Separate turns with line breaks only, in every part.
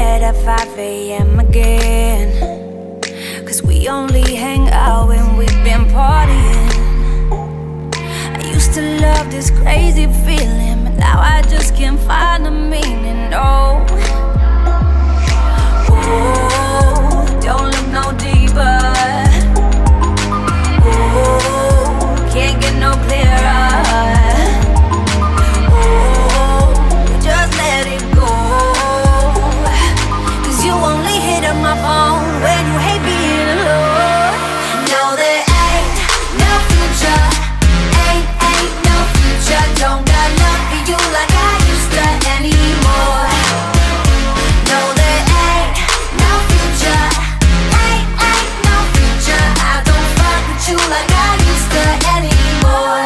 bed at 5 a.m. again, 'cause we only hang out when we've been partying. I used to love this crazy feeling, but now I just can't find the meaning, no. Oh, don't look no deeper. Oh, can't get no clearer. Oh, just let it go. 'Cause you only hit up my phone when you hate being alone. No, there ain't no future. Ain't no future. Don't got love for you like I used to anymore. No, there ain't no future. Ain't no future. I don't fuck with you like I used to anymore.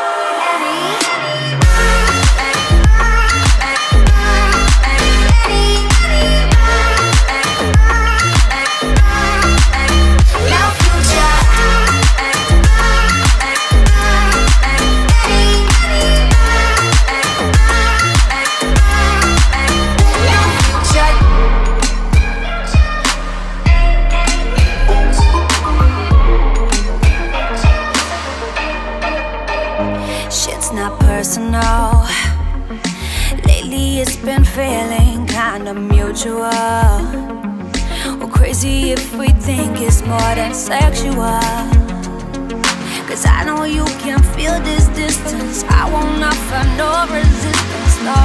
Shit's not personal. Lately it's been feeling kinda mutual. We're crazy if we think it's more than sexual. 'Cause I know you can feel this distance. I won't offer no resistance, no.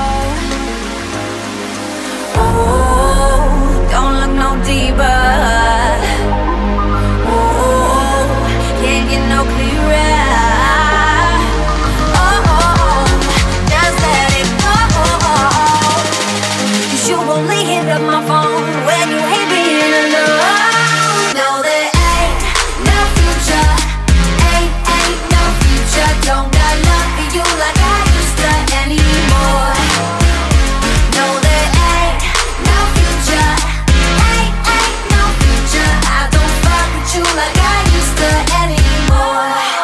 Oh, don't look no deeper. Oh, can't get no clearer. You only hit up my phone when you hate being alone. No, there ain't no future. Ain't no future. Don't got love for you like I used to anymore. No, there ain't no future. Ain't no future. I don't fuck with you like I used to anymore.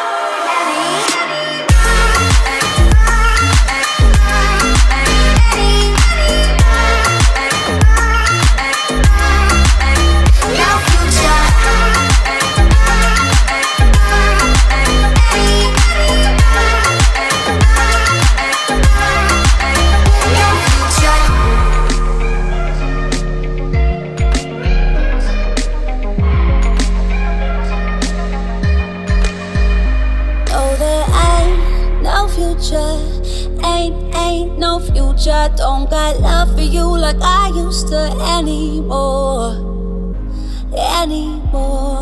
Ain't no future. Don't got love for you like I used to anymore.